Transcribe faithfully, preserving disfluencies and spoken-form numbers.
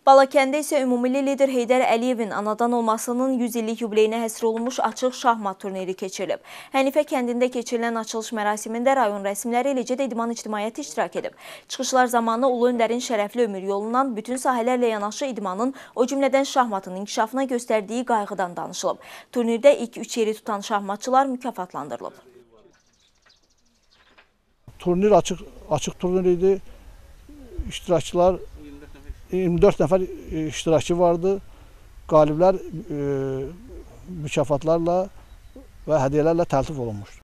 Balakəndə isə ümumilli lider Heydər Əliyevin anadan olmasının yüz illik yubileyinə həsr olunmuş açıq şahmat turniri keçirilib. Hənifə kəndində keçirilən açılış mərasimində rayon rəsmiləri, eləcə də idman ictimaiyyəti iştirak edib. Çıxışlar zamanı Ulu Öndərin şərəfli ömür yolundan bütün sahələrlə yanaşı idmanın, o cümlədən şahmatın inkişafına göstərdiyi qayğıdan danışılıb. Turnirdə ilk üç yeri tutan şahmatçılar mükafatlandırılıb. Turnir açıq, açıq turnir idi. İştirakçılar iyirmi dörd nəfər iştirakçı vardı. Qaliblər e, mükafatlarla və hədiyyələrlə təltif olunmuşdur.